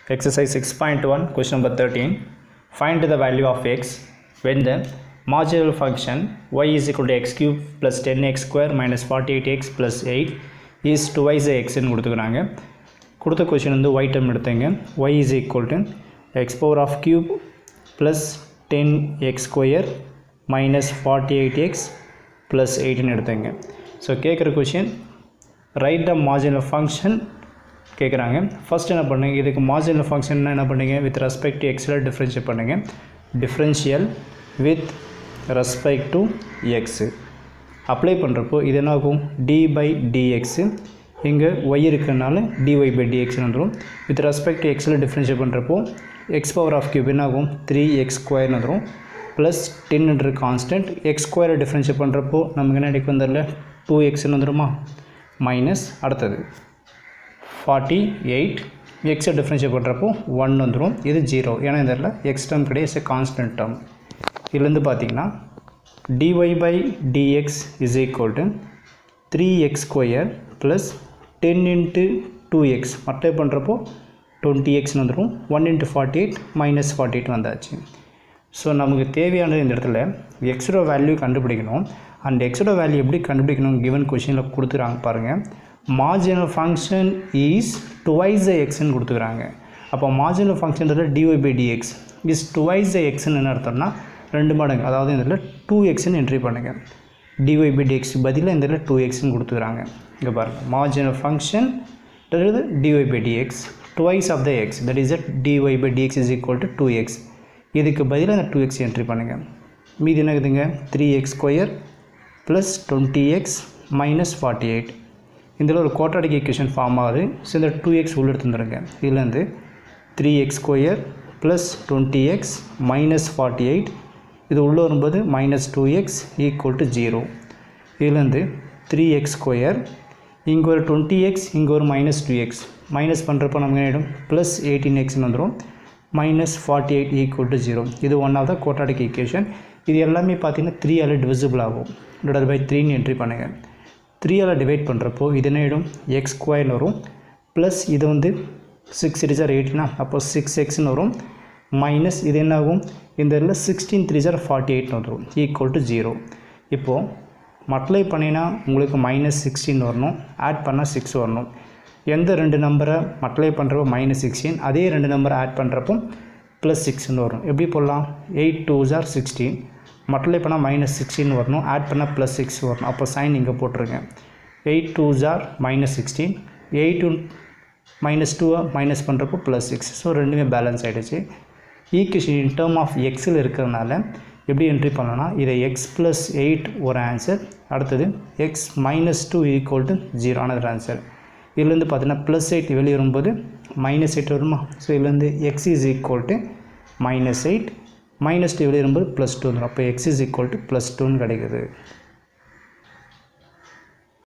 Exercise 6.1, question number 13. Find the value of x when the marginal function y is equal to x cube plus 10x square minus 48x plus 8 is twice the x ன்னு கொடுத்துக்கிறாங்க. கொடுத்த question வந்து y term எடுத்துங்க. Y is equal to x power of cube plus 10x square minus 48x plus 8 ன்னு எடுத்துங்க. So கேட்குற question write the marginal function கேட்குறாங்க. First என்ன பண்ணுங்க, இதுக்கு மார்ஜினல் ஃபங்க்ஷன்னா என்ன பண்ணுங்க, வித் ரெஸ்பெக்ட் டு எக்ஸில் டிஃப்ரென்ஷியேட் பண்ணுங்க. Differential with respect to x apply பண்ணுறப்போ இது என்ன ஆகும், டி பை டிஎக்ஸு, இங்கே ஒய் இருக்கிறதுனால டிஒய் பை டிஎக்ஸ்னு வந்துடும். வித் ரெஸ்பெக்ட் டு எக்ஸில் டிஃப்ரென்ஷியேட் பண்ணுறப்போ எக்ஸ் பவர் ஆஃப் கியூப் என்ன ஆகும், 3x ஸ்கொயர்னு வந்துடும். ப்ளஸ் 10 கான்ஸ்டன்ட் எக்ஸ் ஸ்கொயரை டிஃப்ரென்ஷியேட் பண்ணுறப்போ நமக்கு என்ன கிடைக்கும் வந்துடல 2xன்னு வந்துடுமா. மைனஸ் அடுத்தது 48 எக்ஸை டிஃப்ரென்ஷியேட் பண்ணுறப்போ 1 வந்துடும். இது 0, ஏன்னா இதில் எக்ஸ் டேர்ம் கிடையாது, கான்ஸ்டன்ட் டேர்ம். இதுலேருந்து பார்த்தீங்கன்னா dy by dx is equal to 3x square plus 10 into 2x multiply பண்ணுறப்போ 20xன்னு வந்துடும். 1 into 48 minus 48 வந்தாச்சு. ஸோ நமக்கு தேவையானது இந்த இடத்துல எக்ஸோட வேல்யூ கண்டுபிடிக்கணும். அந்த எக்ஸோட வேல்யூ எப்படி கண்டுபிடிக்கணும், கிவன் கொஷினில் கொடுத்துறாங்க பாருங்கள். Marginal function is twice the எக்ஸ்ன்னு கொடுத்துக்கிறாங்க. அப்போ மார்ஜினல் ஃபங்க்ஷன்றது dy by dx is twice the எக்ஸ்ன்னு என்ன அர்த்தம்னா 2 மடங்கு, அதாவது இந்த இதில் 2xன்னு என்ட்ரி பண்ணுங்கள். dy by dx பதிலாக இந்த இதில் 2xன்னு கொடுத்துக்கிறாங்க. இங்கே பாருங்கள், marginal function dy by dx twice of the x, that is dy by dx is equal to 2x. இதுக்கு பதிலாக இந்த 2x என்ட்ரி பண்ணுங்கள். மீதி என்ன இருக்குதுங்க, 3x square plus 20x minus 48. இதில் ஒரு குவாட்ராட்டிக் ஈக்குவேஷன் ஃபார்ம் ஆகுது. ஸோ இந்த 2x உள்ள எடுத்துருங்க. இதுலேருந்து 3x square plus 20x minus 48, இது உள்ளே வரும்போது மைனஸ் 2x ஈக்குவல் டு 0. இதுலேருந்து 3x ஸ்கொயர், இங்கே ஒரு 20x, இங்கே ஒரு மைனஸ் 2x, மைனஸ் பண்ணுறப்போ நமக்கு என்ன ஆகிடும், ப்ளஸ் 18xன்னு வந்துடும். Minus 48 equal to 0. இது one of the quadratic equation. இது எல்லாமே பார்த்தீங்கன்னா 3ஆல் டிவிசிபிள் ஆகும். டிவைட் பை 3ன்னு என்ட்ரி பண்ணுங்கள். 3ஆல் டிவைட் பண்ணுறப்போ இது என்ன ஆகிடும், எக்ஸ் ஸ்கொயர்னு வரும். ப்ளஸ் இது வந்து 6 3 8னா அப்போ 6xன்னு வரும். மைனஸ் இது என்ன ஆகும், இந்த இதில் 16 3 48 வந்துடும், ஈக்குவல் டு 0. இப்போது மல்டிப்ளை பண்ணினா உங்களுக்கு மைனஸ் 16 வரணும், ஆட் பண்ணால் 6 வரணும். எந்த 2 நம்பரை மல்டிப்ளை பண்ணுறப்போ மைனஸ் 16, அதே 2 நம்பரை ஆட் பண்ணுறப்போ ப்ளஸ் 6ன்னு வரும். எப்படி போடலாம், 8 2 16, மல்டிப்ளை பண்ணால் மைனஸ் 16 வரணும், ஆட் பண்ணால் ப்ளஸ் 6 வரணும். அப்போ சைன் இங்கே போட்டுருங்க. 8 2 மைனஸ் 16, 8 மைனஸ் 2 மைனஸ் பண்ணுறப்போ ப்ளஸ் 6. ஸோ ரெண்டுமே பேலன்ஸ் ஆகிடுச்சு. ஈக்குவேஷன் இன் டேர்ம் ஆஃப் எக்ஸில் இருக்கிறதுனால எப்படி என்ட்ரி பண்ணலாம்னா, இதை எக்ஸ் ப்ளஸ் 8 ஒரு ஆன்சர், அடுத்தது எக்ஸ் மைனஸ் 2 ஈக்குவல் டு 0 ஆனது ஆன்சர். இதுலேருந்து பார்த்தீங்கன்னா ப்ளஸ் 8 வெளியே வரும்போது மைனஸ் 8 வருமா. ஸோ இதுலேருந்து x is equal to minus 8, minus 2 வெளியே வரும்போது ப்ளஸ் 2 வந்துடும். அப்போ எக்ஸ் இஸ் ஈக்குவல் டு +2ன்னு கிடைக்குது.